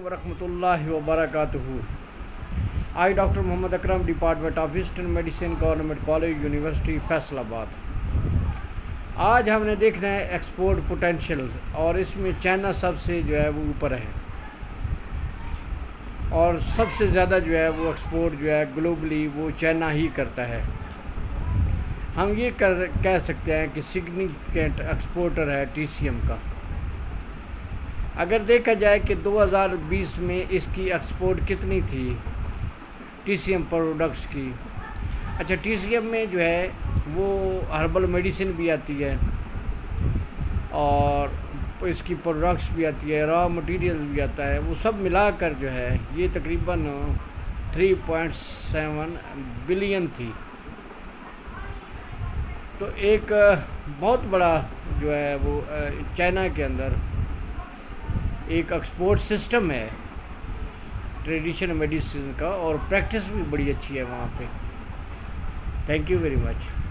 वरहमतुल्लाहि वबरकातुहू। I doctor Mohammad Akram, department of eastern medicine, government college, university Faisalabad. आज हमने देखना है एक्सपोर्ट पोटेंशियल, और इसमें चाइना सबसे जो है वो ऊपर है और सबसे ज़्यादा जो है वो एक्सपोर्ट जो है ग्लोबली वो चाइना ही करता है। हम ये कह सकते हैं कि सिग्निफिकेंट एक्सपोर्टर है टीसीएम का। अगर देखा जाए कि 2020 में इसकी एक्सपोर्ट कितनी थी टीसीएम प्रोडक्ट्स की। अच्छा, टीसीएम में जो है वो हर्बल मेडिसिन भी आती है और इसकी प्रोडक्ट्स भी आती है, रॉ मटेरियल भी आता है, वो सब मिलाकर जो है ये तकरीबन 3.7 बिलियन थी। तो एक बहुत बड़ा जो है वो चाइना के अंदर एक एक्सपोर्ट सिस्टम है ट्रेडिशनल मेडिसिन का, और प्रैक्टिस भी बड़ी अच्छी है वहाँ पे। Thank you very much.